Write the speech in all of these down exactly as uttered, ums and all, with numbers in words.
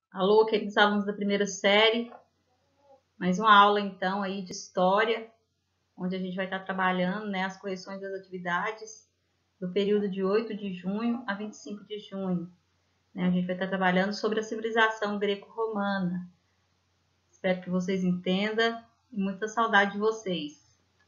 Alô, queridos alunos da primeira série, mais uma aula então aí de história, onde a gente vai estar trabalhando, né, as correções das atividades do período de oito de junho a vinte e cinco de junho. Né? A gente vai estar trabalhando sobre a civilização greco-romana. Espero que vocês entendam e muita saudade de vocês.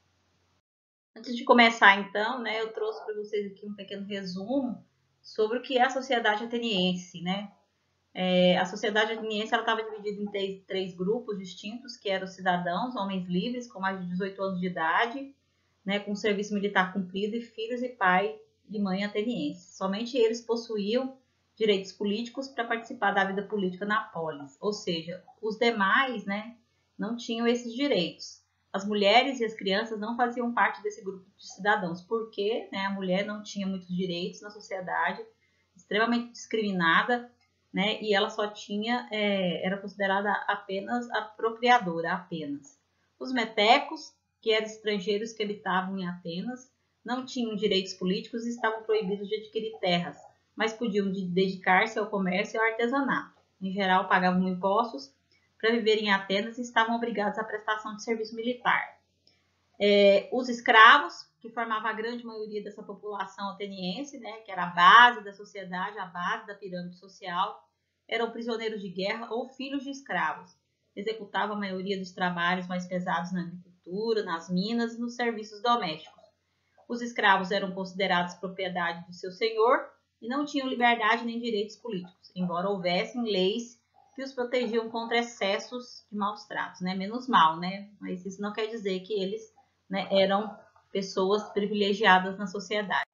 Antes de começar então, né, eu trouxe para vocês aqui um pequeno resumo sobre o que é a sociedade ateniense, né? É, a sociedade ateniense estava dividida em três, três grupos distintos, que eram os cidadãos, homens livres, com mais de dezoito anos de idade, né, com serviço militar cumprido, e filhos e pai de mãe ateniense. Somente eles possuíam direitos políticos para participar da vida política na polis, ou seja, os demais, né, não tinham esses direitos. As mulheres e as crianças não faziam parte desse grupo de cidadãos, porque, né, a mulher não tinha muitos direitos na sociedade, extremamente discriminada, né? E ela só tinha, é, era considerada apenas a procriadora, apenas. Os metecos, que eram estrangeiros que habitavam em Atenas, não tinham direitos políticos e estavam proibidos de adquirir terras, mas podiam dedicar-se ao comércio e ao artesanato. Em geral, pagavam impostos para viver em Atenas e estavam obrigados à prestação de serviço militar. É, os escravos, que formavam a grande maioria dessa população ateniense, né, que era a base da sociedade, a base da pirâmide social, eram prisioneiros de guerra ou filhos de escravos. Executavam a maioria dos trabalhos mais pesados na agricultura, nas minas e nos serviços domésticos. Os escravos eram considerados propriedade do seu senhor e não tinham liberdade nem direitos políticos, embora houvessem leis que os protegiam contra excessos de maus tratos, né? Menos mal, né? Mas isso não quer dizer que eles, né, eram pessoas privilegiadas na sociedade.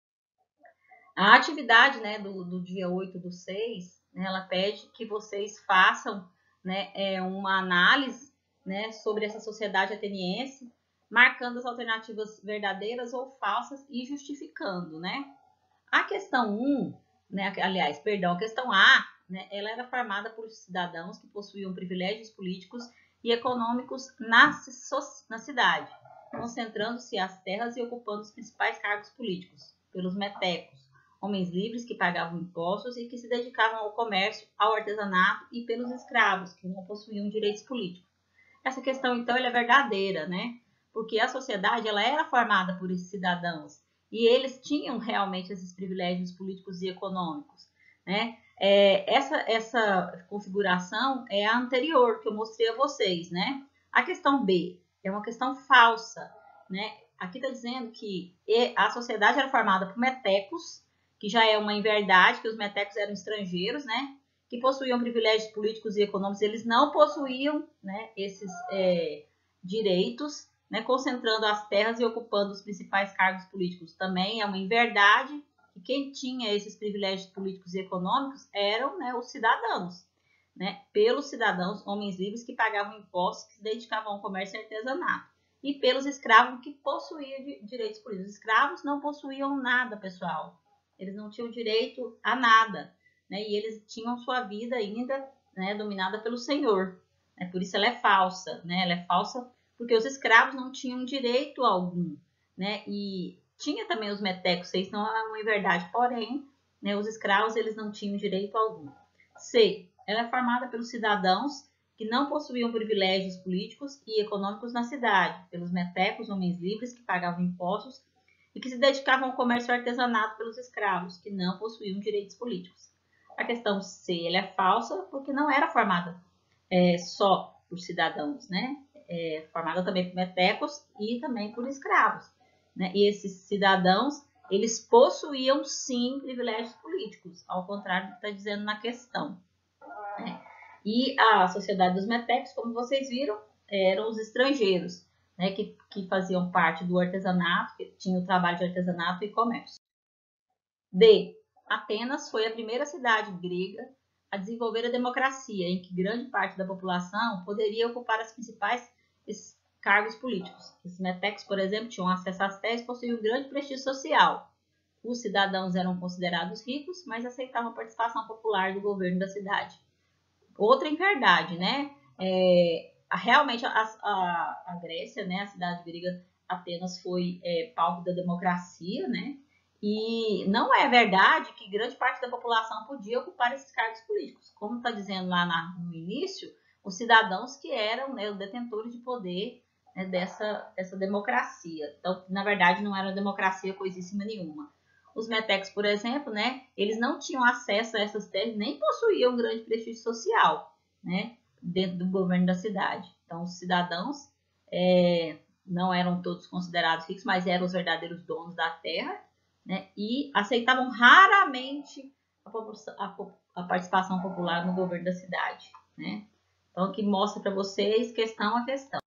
A atividade, né, do, do dia oito do seis, né, ela pede que vocês façam, né, é, uma análise, né, sobre essa sociedade ateniense, marcando as alternativas verdadeiras ou falsas e justificando, né? A questão um, né, aliás, perdão, a questão A, né, ela era formada por cidadãos que possuíam privilégios políticos e econômicos na, na cidade, concentrando-se as terras e ocupando os principais cargos políticos, pelos metecos, homens livres que pagavam impostos e que se dedicavam ao comércio, ao artesanato, e pelos escravos, que não possuíam direitos políticos. Essa questão, então, ela é verdadeira, né? Porque a sociedade ela era formada por esses cidadãos e eles tinham realmente esses privilégios políticos e econômicos, né? É, essa, essa configuração é a anterior que eu mostrei a vocês, né? A questão B é uma questão falsa, né? Aqui está dizendo que a sociedade era formada por metecos, que já é uma inverdade, que os metecos eram estrangeiros, né? Que possuíam privilégios políticos e econômicos, eles não possuíam, né, esses é, direitos, né, concentrando as terras e ocupando os principais cargos políticos. Também é uma inverdade que quem tinha esses privilégios políticos e econômicos eram, né, os cidadãos, né, pelos cidadãos, homens livres que pagavam impostos, que se dedicavam ao comércio e artesanato, e pelos escravos que possuíam direitos políticos. Os escravos não possuíam nada, pessoal. Eles não tinham direito a nada. Né, e eles tinham sua vida ainda, né, dominada pelo senhor. Né, por isso ela é falsa. Né, ela é falsa porque os escravos não tinham direito algum. Né, e tinha também os metecos, isso não é uma verdade, porém, né, os escravos eles não tinham direito algum. C. Ela é formada pelos cidadãos que não possuíam privilégios políticos e econômicos na cidade, pelos metecos, homens livres que pagavam impostos e que se dedicavam ao comércio e artesanato, pelos escravos, que não possuíam direitos políticos. A questão C ela é falsa porque não era formada é, só por cidadãos, né? É, formada também por metecos e também por escravos. Né? E esses cidadãos, eles possuíam sim privilégios políticos, ao contrário do que está dizendo na questão. Né? E a sociedade dos metecos, como vocês viram, eram os estrangeiros, né? que, que faziam parte do artesanato, que tinham o trabalho de artesanato e comércio. D. Atenas foi a primeira cidade grega a desenvolver a democracia, em que grande parte da população poderia ocupar os principais cargos políticos. Os metecos, por exemplo, tinham acesso às terras e possuíam um grande prestígio social. Os cidadãos eram considerados ricos, mas aceitavam a participação popular do governo da cidade. Outra inverdade, né? É, realmente a, a, a Grécia, né, a cidade grega Atenas foi é, palco da democracia, né? E não é verdade que grande parte da população podia ocupar esses cargos políticos. Como está dizendo lá na, no início, os cidadãos que eram, né, os detentores de poder, né, dessa, dessa democracia. Então, na verdade, não era democracia coisíssima nenhuma. Os metecos, por exemplo, né, eles não tinham acesso a essas terras, nem possuíam grande prestígio social, né, dentro do governo da cidade. Então, os cidadãos é, não eram todos considerados ricos, mas eram os verdadeiros donos da terra, né, e aceitavam raramente a, a, a participação popular no governo da cidade, né? Então, aqui mostra para vocês questão a questão.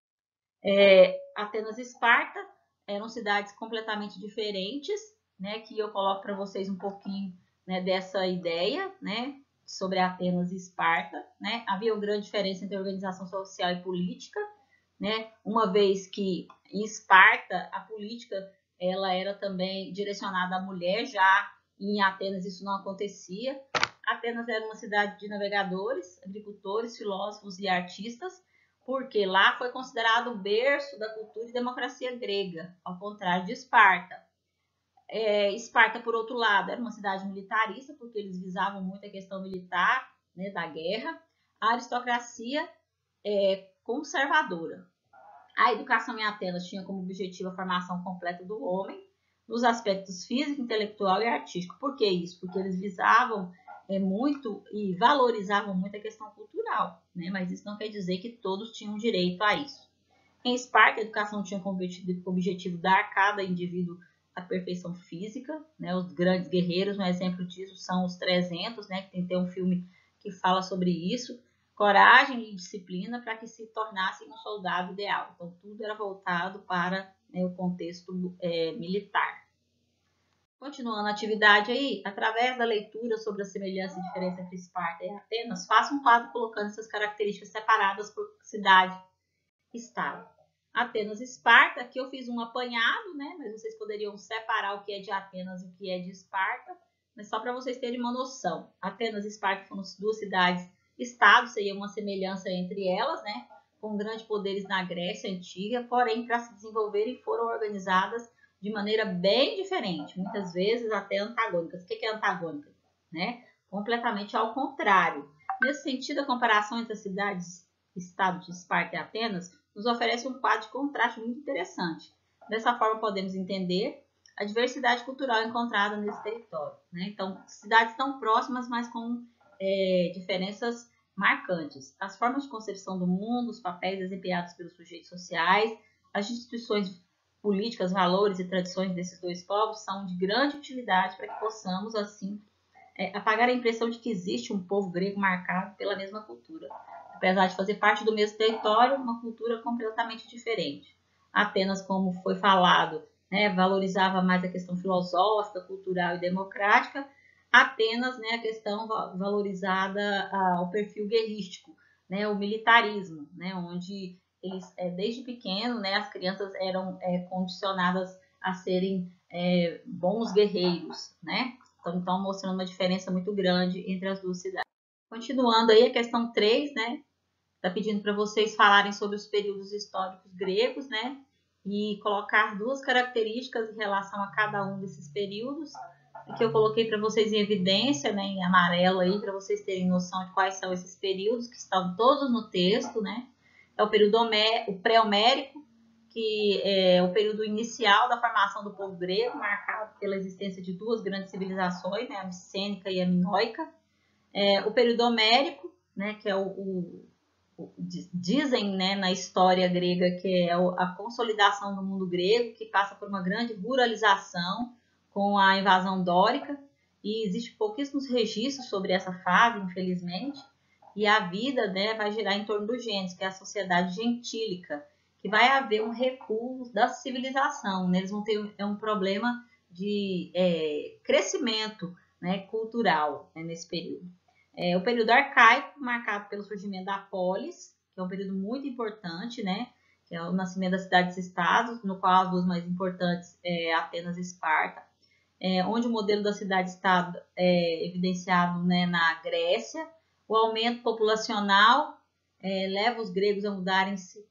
É, Atenas e Esparta eram cidades completamente diferentes, né? Que eu coloco para vocês um pouquinho, né, dessa ideia, né, sobre Atenas e Esparta, né? Havia uma grande diferença entre organização social e política, né? Uma vez que em Esparta a política ela era também direcionada à mulher, já em Atenas isso não acontecia. Atenas era uma cidade de navegadores, agricultores, filósofos e artistas, porque lá foi considerado o berço da cultura e democracia grega, ao contrário de Esparta. É, Esparta, por outro lado, era uma cidade militarista, porque eles visavam muito a questão militar, né, da guerra. A aristocracia é conservadora. A educação em Atenas tinha como objetivo a formação completa do homem, nos aspectos físico, intelectual e artístico. Por que isso? Porque eles visavam é, muito e valorizavam muito a questão cultural, né? Mas isso não quer dizer que todos tinham direito a isso. Em Esparta, a educação tinha como objetivo dar a cada indivíduo a perfeição física, né? Os grandes guerreiros, um exemplo disso são os trezentos, né? Que tem até um filme que fala sobre isso. Coragem e disciplina para que se tornasse um soldado ideal. Então, tudo era voltado para, né, o contexto é, militar. Continuando a atividade aí, através da leitura sobre a semelhança e diferença entre Esparta e Atenas, faça um quadro colocando essas características separadas por cidade e estado. Atenas e Esparta, aqui eu fiz um apanhado, né? Mas vocês poderiam separar o que é de Atenas e o que é de Esparta, mas só para vocês terem uma noção. Atenas e Esparta foram duas cidades Estado, seria uma semelhança entre elas, né? Com grandes poderes na Grécia Antiga, porém, para se desenvolverem, foram organizadas de maneira bem diferente, muitas vezes até antagônicas. O que é antagônica? Né? Completamente ao contrário. Nesse sentido, a comparação entre as cidades Estado de Esparta e Atenas nos oferece um quadro de contraste muito interessante. Dessa forma, podemos entender a diversidade cultural encontrada nesse território, né? Então, cidades tão próximas, mas com É, diferenças marcantes. As formas de concepção do mundo, os papéis desempenhados pelos sujeitos sociais, as instituições políticas, valores e tradições desses dois povos são de grande utilidade para que possamos, assim, é, apagar a impressão de que existe um povo grego marcado pela mesma cultura. Apesar de fazer parte do mesmo território, uma cultura completamente diferente. Apenas, como foi falado, né, valorizava mais a questão filosófica, cultural e democrática, apenas, né, a questão valorizada ao perfil guerrístico, né, o militarismo, né, onde eles, é, desde pequeno, né, as crianças eram é, condicionadas a serem é, bons guerreiros, né? Então, então, mostrando uma diferença muito grande entre as duas cidades. Continuando aí a questão três, né? Está pedindo para vocês falarem sobre os períodos históricos gregos, né? E colocar duas características em relação a cada um desses períodos, que eu coloquei para vocês em evidência, né, em amarelo aí, para vocês terem noção de quais são esses períodos, que estão todos no texto, né? É o período o pré-homérico, que é o período inicial da formação do povo grego, marcado pela existência de duas grandes civilizações, né, a micênica e a minoica. É, o período homérico, né, que é o, o, o dizem, né, na história grega que é a consolidação do mundo grego, que passa por uma grande ruralização com a invasão dórica, e existe pouquíssimos registros sobre essa fase, infelizmente, e a vida, né, vai girar em torno do Gênesis, que é a sociedade gentílica, que vai haver um recuo da civilização, né? Eles vão ter é um problema de é, crescimento, né, cultural, né, nesse período. É, o período arcaico, marcado pelo surgimento da polis, que é um período muito importante, né, que é o nascimento das cidades-estados, no qual as duas mais importantes é Atenas e Esparta, é, onde o modelo da cidade-estado é evidenciado, né, na Grécia. O aumento populacional é, leva os gregos a mudarem-se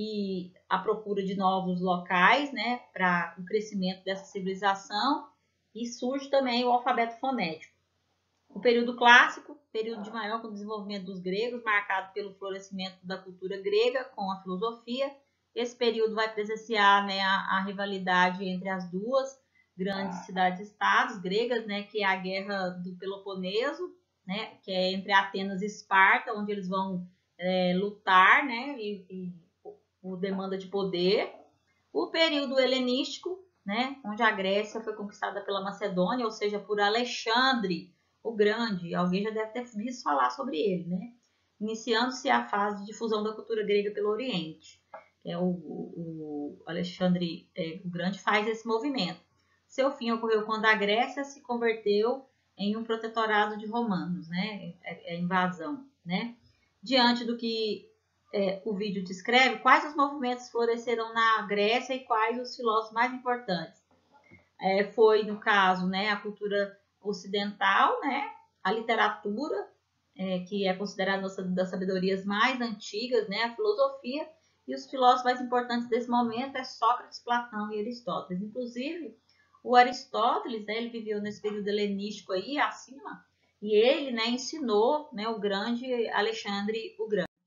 e a procura de novos locais, né, para o crescimento dessa civilização. e surge também o alfabeto fonético. O período clássico, período de maior desenvolvimento dos gregos, marcado pelo florescimento da cultura grega com a filosofia. Esse período vai presenciar, né, a, a rivalidade entre as duas grandes cidades-estados gregas, né, que é a Guerra do Peloponeso, né, que é entre Atenas e Esparta, onde eles vão é, lutar, né, e, e por demanda de poder. O período helenístico, né, onde a Grécia foi conquistada pela Macedônia, ou seja, por Alexandre o Grande. Alguém já deve ter visto falar sobre ele, né? Iniciando-se a fase de difusão da cultura grega pelo Oriente. É o, o, o Alexandre é, o Grande faz esse movimento. Seu fim ocorreu quando a Grécia se converteu em um protetorado de romanos, né? É, é invasão, né? Diante do que é, o vídeo descreve, quais os movimentos floresceram na Grécia e quais os filósofos mais importantes? É, foi, no caso, né, a cultura ocidental, né, a literatura, é, que é considerada uma das sabedorias mais antigas, né, a filosofia, e os filósofos mais importantes desse momento é Sócrates, Platão e Aristóteles. Inclusive, o Aristóteles, né, ele viveu nesse período helenístico aí, acima, e ele, né, ensinou, né, o grande Alexandre o Grande.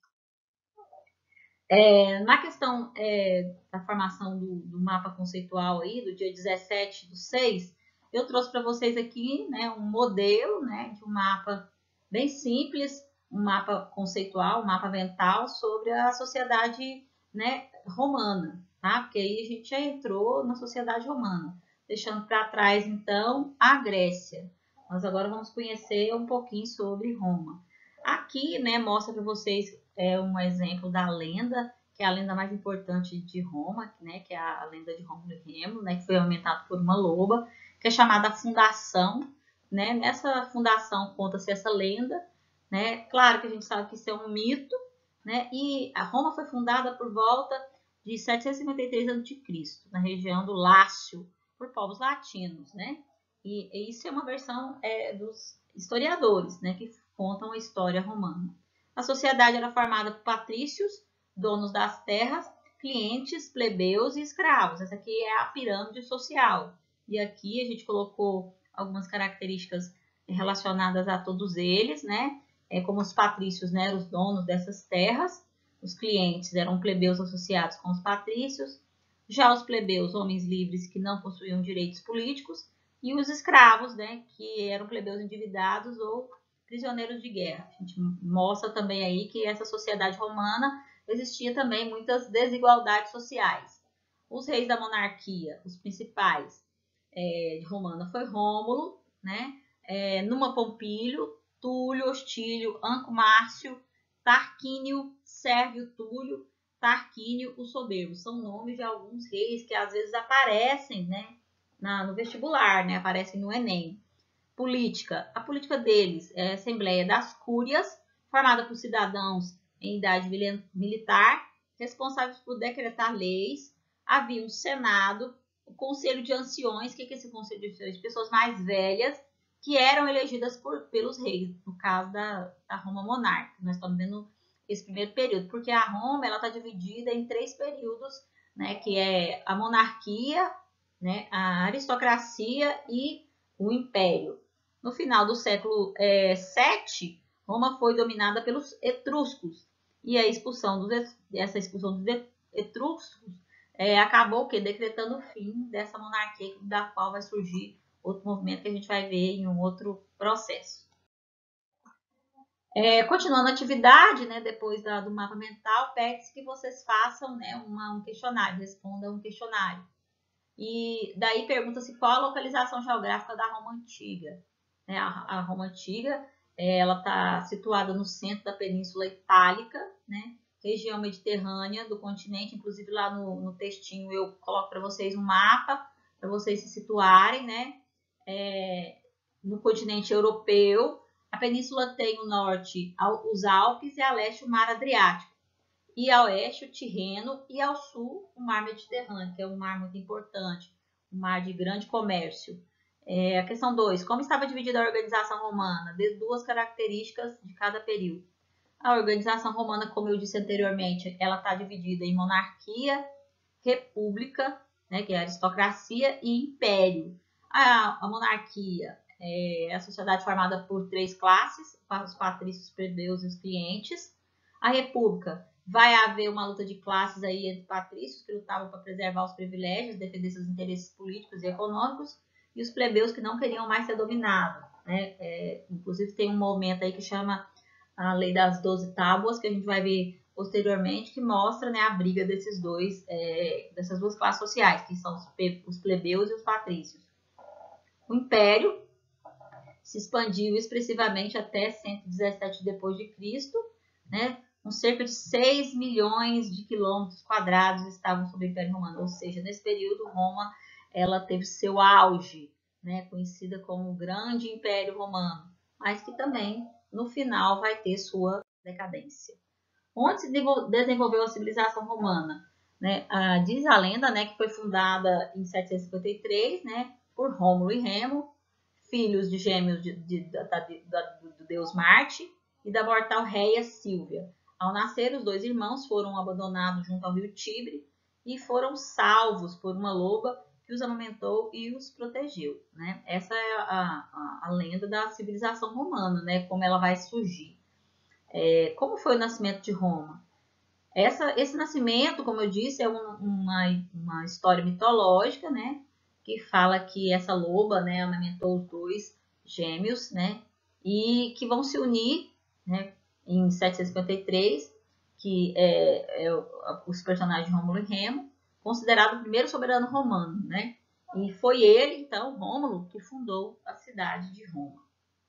É, na questão é, da formação do, do mapa conceitual aí, do dia dezessete do seis, eu trouxe para vocês aqui, né, um modelo, né, de um mapa bem simples, um mapa conceitual, um mapa mental sobre a sociedade, né, romana, tá? Porque aí a gente já entrou na sociedade romana, deixando para trás, então, a Grécia. Nós agora vamos conhecer um pouquinho sobre Roma. Aqui, né, mostra para vocês é, um exemplo da lenda, que é a lenda mais importante de Roma, né, que é a lenda de Rômulo e Remo, né, que foi aumentada por uma loba, que é chamada Fundação, né? Nessa fundação conta-se essa lenda, né? Claro que a gente sabe que isso é um mito, né? E a Roma foi fundada por volta de setecentos e cinquenta e três antes de Cristo, na região do Lácio, por povos latinos, né? E, e isso é uma versão é, dos historiadores, né, que contam a história romana. A sociedade era formada por patrícios, donos das terras, clientes, plebeus e escravos. Essa aqui é a pirâmide social. E aqui a gente colocou algumas características relacionadas a todos eles, né? É, como os patrícios, né, eram os donos dessas terras, os clientes eram plebeus associados com os patrícios, já os plebeus, homens livres que não possuíam direitos políticos, e os escravos, né, que eram plebeus endividados ou prisioneiros de guerra. A gente mostra também aí que essa sociedade romana existia também muitas desigualdades sociais. Os reis da monarquia, os principais é, de Romana, foi Rômulo, né, é, Numa Pompílio, Túlio, Hostílio, Anco Márcio, Tarquínio, Sérvio Túlio, Tarquínio, o Soberbo. São nomes de alguns reis que às vezes aparecem, né, na, no vestibular, né, aparecem no Enem. Política. A política deles é a Assembleia das Cúrias, formada por cidadãos em idade militar, responsáveis por decretar leis. Havia um Senado, o Conselho de Anciões. O que é esse Conselho de Anciões? Pessoas mais velhas que eram elegidas por, pelos reis, no caso da, da Roma monarca. Nós estamos vendo esse primeiro período, porque a Roma está dividida em três períodos, né, que é a monarquia, né, a aristocracia e o império. No final do século é, sete, Roma foi dominada pelos etruscos, e a expulsão dos, essa expulsão dos etruscos é, acabou que decretando o fim dessa monarquia, da qual vai surgir outro movimento que a gente vai ver em um outro processo. É, continuando a atividade, né, depois da, do mapa mental, pede-se que vocês façam, né, uma, um questionário, respondam um questionário. E daí pergunta-se qual a localização geográfica da Roma Antiga. Né, a, a Roma Antiga, é, ela está situada no centro da Península Itálica, né, região mediterrânea do continente. Inclusive lá no, no textinho eu coloco para vocês um mapa, para vocês se situarem, né, é, no continente europeu. A península tem o norte os Alpes e a leste o Mar Adriático. E a oeste o Tirreno e ao sul o Mar Mediterrâneo, que é um mar muito importante, um mar de grande comércio. É, a questão dois. Como estava dividida a organização romana? Dê duas características de cada período. A organização romana, como eu disse anteriormente, ela está dividida em monarquia, república, né, que é a aristocracia, e império. A, a monarquia é a sociedade formada por três classes, os patrícios, os plebeus e os clientes. A república vai haver uma luta de classes aí entre patrícios, que lutavam para preservar os privilégios, defender seus interesses políticos e econômicos, e os plebeus que não queriam mais ser dominados. Né? É, inclusive tem um momento aí que chama a Lei das Doze Tábuas, que a gente vai ver posteriormente, que mostra, né, a briga desses dois, é, dessas duas classes sociais, que são os plebeus e os patrícios. O Império se expandiu expressivamente até cento e dezessete depois de Cristo, né? Com cerca de seis milhões de quilômetros quadrados estavam sob o Império Romano, ou seja, nesse período Roma ela teve seu auge, né? Conhecida como o Grande Império Romano, mas que também no final vai ter sua decadência. Onde se desenvolveu a civilização romana? Né? Ah, diz a lenda, né, que foi fundada em setecentos e cinquenta e três, né, por Rômulo e Remo, filhos de gêmeos de, de, de, de, de, do deus Marte e da mortal Réia Sílvia. Ao nascer, os dois irmãos foram abandonados junto ao rio Tibre e foram salvos por uma loba que os amamentou e os protegeu. Né? Essa é a, a, a lenda da civilização romana, né? Como ela vai surgir. É, como foi o nascimento de Roma? Essa, esse nascimento, como eu disse, é um, uma, uma história mitológica, né? Que fala que essa loba, né, amamentou os dois gêmeos, né? E que vão se unir, né, em setecentos e cinquenta e três, que é, é os personagens Rômulo e Remo, considerado o primeiro soberano romano, né? E foi ele, então, Rômulo, que fundou a cidade de Roma.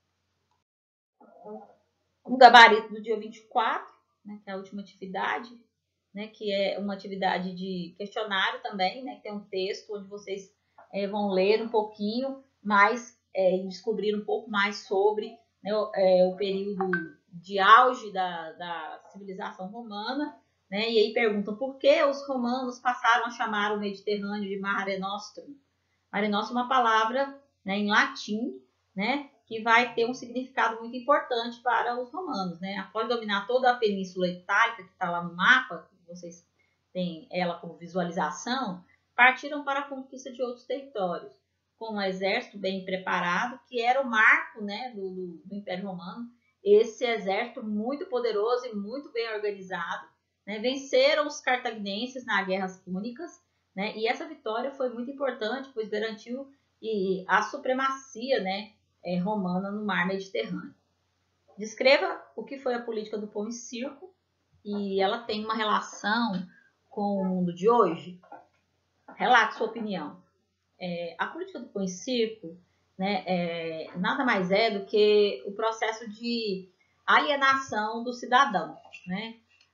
O gabarito do dia vinte e quatro, né, que é a última atividade, né, que é uma atividade de questionário também, né, que tem um texto onde vocês é, vão ler um pouquinho mais é, e descobrir um pouco mais sobre, né, o, é, o período de auge da, da civilização romana, né, e aí perguntam por que os romanos passaram a chamar o Mediterrâneo de Mare Nostrum. Mare Nostrum é uma palavra, né, em latim, né, que vai ter um significado muito importante para os romanos. Né? Após dominar toda a Península Itálica, que está lá no mapa, vocês têm ela como visualização, partiram para a conquista de outros territórios, com um exército bem preparado, que era o marco, né, do, do, do Império Romano. Esse exército muito poderoso e muito bem organizado, né, venceram os cartaginenses nas guerras púnicas, né, e essa vitória foi muito importante, pois garantiu e, a supremacia, né, é, romana no mar Mediterrâneo. Descreva o que foi a política do pão e circo, e ela tem uma relação com o mundo de hoje. Relate sua opinião. É, a política do pão e circo, né, é, nada mais é do que o processo de alienação do cidadão. Né?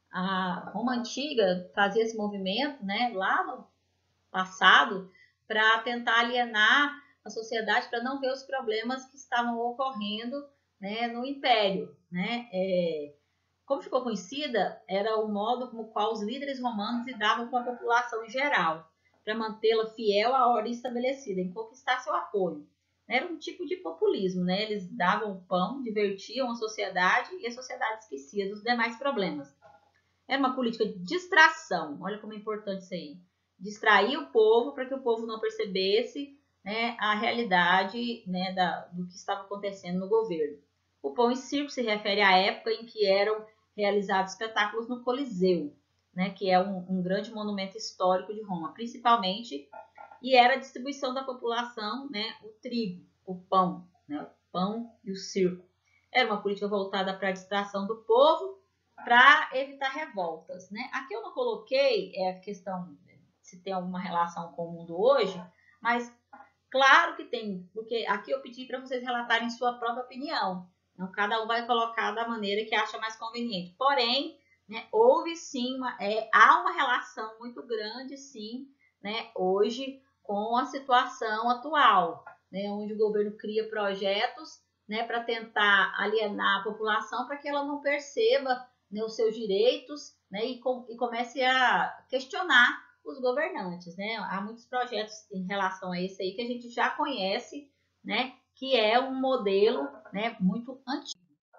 A Roma Antiga fazia esse movimento, né, lá no passado, para tentar alienar a sociedade, para não ver os problemas que estavam ocorrendo, né, no Império. Né? É, como ficou conhecida, era o modo como qual os líderes romanos lidavam com a população em geral, para mantê-la fiel à ordem estabelecida, em conquistar seu apoio. Era um tipo de populismo, né? Eles davam pão, divertiam a sociedade e a sociedade esquecia dos demais problemas. Era uma política de distração, olha como é importante isso aí. Distrair o povo para que o povo não percebesse, né, a realidade, né, da, do que estava acontecendo no governo. O pão e circo se refere à época em que eram realizados espetáculos no Coliseu, né, que é um, um grande monumento histórico de Roma, principalmente, e era a distribuição da população, né, o trigo, o pão, né, o pão e o circo. Era uma política voltada para a distração do povo, para evitar revoltas. Né? Aqui eu não coloquei é, a questão se tem alguma relação com o mundo hoje, mas claro que tem, porque aqui eu pedi para vocês relatarem sua própria opinião. Então, cada um vai colocar da maneira que acha mais conveniente. Porém, né, houve sim, uma, é, há uma relação muito grande, sim, né, hoje com a situação atual, né, onde o governo cria projetos, né, para tentar alienar a população para que ela não perceba, né, os seus direitos, né, e, com, e comece a questionar os governantes. Né? Há muitos projetos em relação a esse aí que a gente já conhece, né, que é um modelo, né, muito antigo.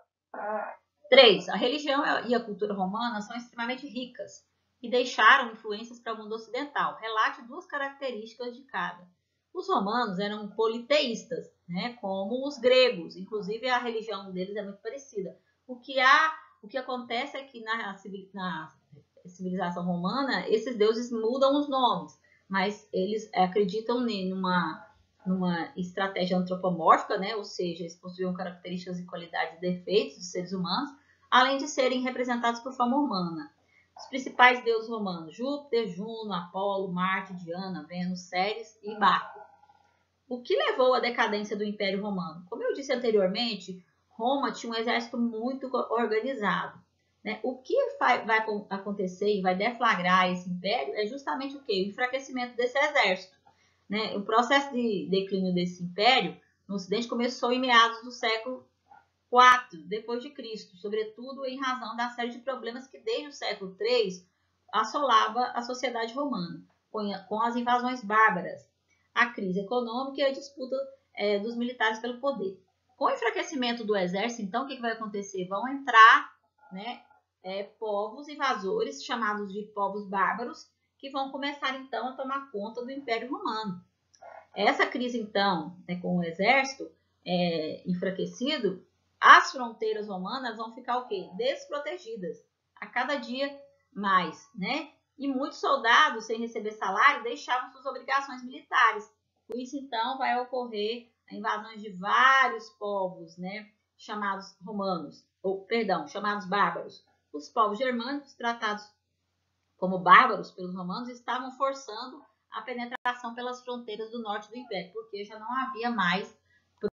três. A religião e a cultura romana são extremamente ricas e deixaram influências para o mundo ocidental. Relate duas características de cada. Os romanos eram politeístas, né, como os gregos, inclusive a religião deles é muito parecida. O que, há, o que acontece é que na, na civilização romana, esses deuses mudam os nomes, mas eles acreditam numa, numa estratégia antropomórfica, né, ou seja, eles possuíam características e qualidades e defeitos dos seres humanos, além de serem representados por forma humana. Os principais deuses romanos: Júpiter, Juno, Apolo, Marte, Diana, Vênus, Ceres e Baco. O que levou à decadência do Império Romano? Como eu disse anteriormente, Roma tinha um exército muito organizado. Né? O que vai, vai acontecer e vai deflagrar esse império é justamente o quê? O enfraquecimento desse exército. Né? O processo de declínio desse império no Ocidente começou em meados do século quatro depois de Cristo, sobretudo em razão da série de problemas que desde o século três assolava a sociedade romana, com as invasões bárbaras, a crise econômica e a disputa é, dos militares pelo poder. Com o enfraquecimento do exército, então, o que, que vai acontecer? Vão entrar, né, é, povos invasores, chamados de povos bárbaros, que vão começar, então, a tomar conta do Império Romano. Essa crise, então, né, com o exército é, enfraquecido, as fronteiras romanas vão ficar o quê? Desprotegidas, a cada dia mais, né? E muitos soldados, sem receber salário, deixavam suas obrigações militares. Por isso, então, vai ocorrer a invasão de vários povos, né? Chamados romanos, ou, perdão, chamados bárbaros. Os povos germânicos, tratados como bárbaros pelos romanos, estavam forçando a penetração pelas fronteiras do norte do Império, porque já não havia mais